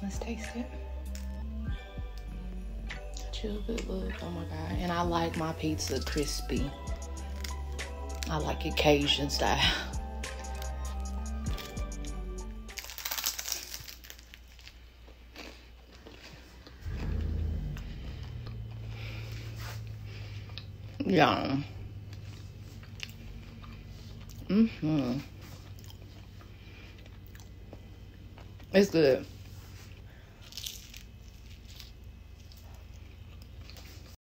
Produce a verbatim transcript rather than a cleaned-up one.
Let's taste it. Got you a good look. Oh my God. And I like my pizza crispy. I like it Cajun style. Yum. Mm-hmm. It's good.